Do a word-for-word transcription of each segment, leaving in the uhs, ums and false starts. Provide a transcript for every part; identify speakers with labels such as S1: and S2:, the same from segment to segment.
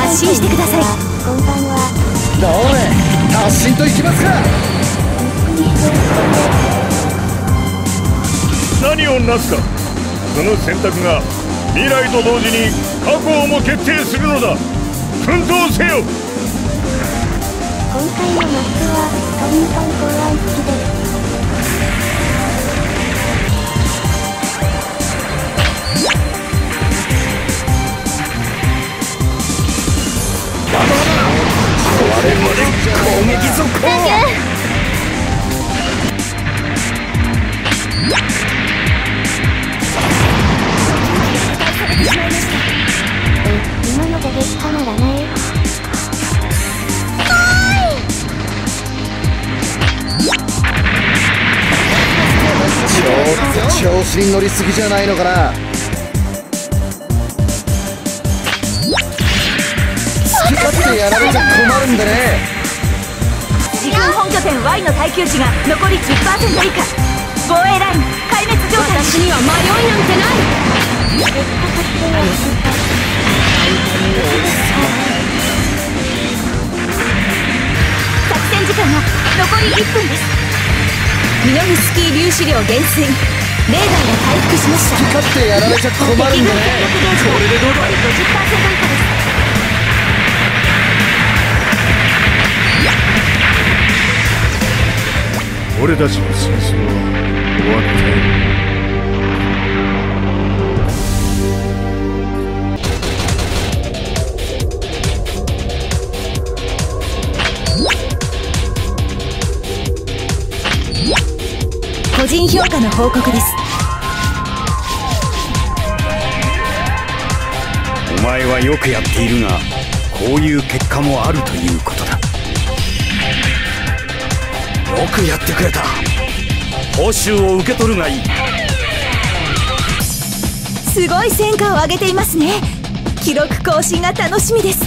S1: 発進してください。
S2: こんばんは。
S3: どれ発進といきますか。
S4: 何をなすか。その選択が未来と同時に過去をも決定するのだ。奮闘せよ。
S2: 今回のマップはトリントン港湾付きです。
S4: 我々まで攻撃続行。
S2: 今ので撃破ならない。
S3: ちょっと調子に乗りすぎじゃないのかな。好き勝手やられちゃ困るんでね。
S1: 自軍本拠点 Y の耐久値が残り じゅっパーセント 以下。防衛ライン壊滅状態。私には迷いなんてない。
S2: 撃破決定をする。
S1: 作戦時間は残りいっぷんです。ミノフスキー粒子量減衰。レーダーが回復しました。
S3: 好き勝手やられちゃ困るんでね。
S1: これでどうだ。ごじゅっパーセント 以下です。
S4: 俺たちの戦争は終わったよ。
S1: 個人評価の報告です。
S5: お前はよくやっているが、こういう結果もあるということだ。よくやってくれた。報酬を受け取るがいい。
S1: すごい戦果を上げていますね。記録更新が楽しみです。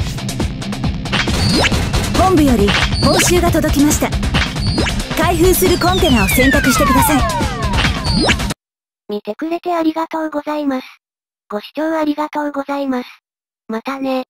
S1: 本部より報酬が届きました。開封するコンテナを選択してください。
S2: 見てくれてありがとうございます。ご視聴ありがとうございます。またね。